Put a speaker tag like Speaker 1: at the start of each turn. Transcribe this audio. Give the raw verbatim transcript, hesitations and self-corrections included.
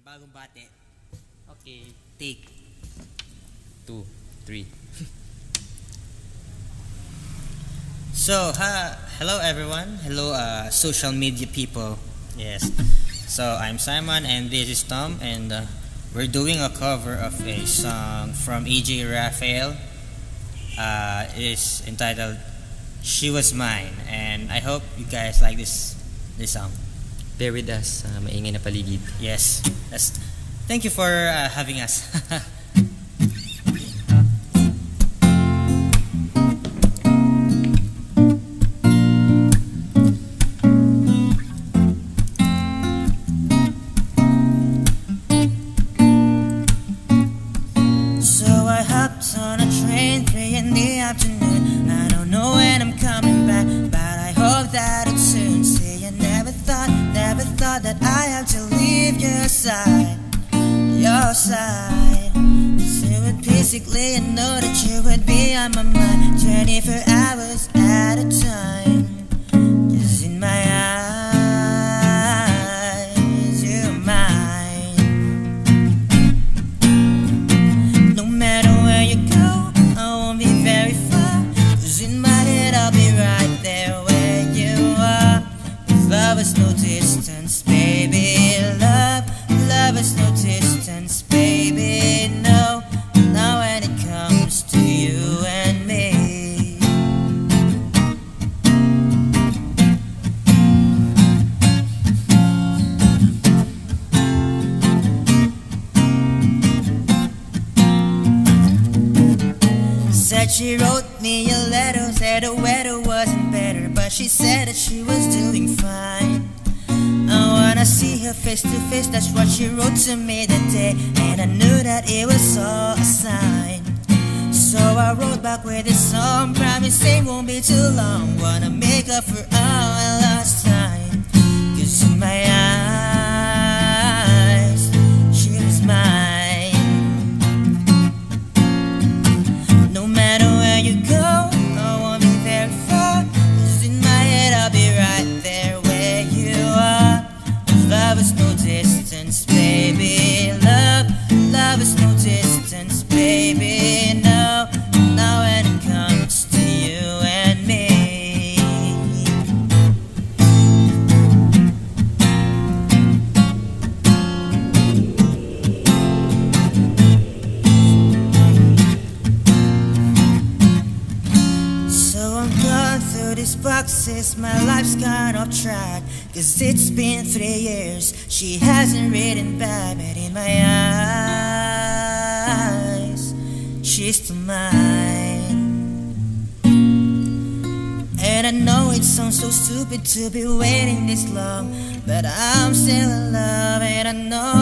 Speaker 1: Bagong bate.
Speaker 2: Okay.
Speaker 1: Take.
Speaker 2: Two, three.
Speaker 1: So, ha, hello everyone. Hello uh, social media people. Yes. So, I'm Simon and this is Tom, and uh, we're doing a cover of a song from E J Raphael. Uh, it's entitled She Was Mine, and I hope you guys like this this song.
Speaker 2: Bear with us, uh, maingay na paligid.
Speaker 1: Yes. That's, thank you for uh, having us. So I hopped on a train three in the afternoon. I don't know when I'm coming back, but I hope that it's soon. See, I never thought, never thought that I have to leave your side, your side. So it basically I know that you would be on my mind twenty-four hours at a time. Just in my eyes, you're mine. No matter where you go, I won't be very far, 'cause in my head I'll be right there where you are. 'Cause love is no distance, baby. Love, love is no distance, baby. No, not when it comes to you and me. Said she wrote me a letter, said the weather wasn't better, but she said that she was doing fine. I wanna see her face to face, that's what she wrote to me that day, and I knew that it was all a sign. So I wrote back with this song, promising won't be too long. Wanna make up for all I lost time, 'cause in my eyes, she was mine. No matter where you go, I won't be very far, 'cause in my head I'll be right there where you are. 'Cause love is no distance, baby. Love, love is no distance, baby. No, not when it comes to you and me. So I'm going through these boxes, my life's gone off track, 'cause it's been three years, she hasn't written back, but in my eyes, she's still mine. And I know it sounds so stupid to be waiting this long, but I'm still in love, and I know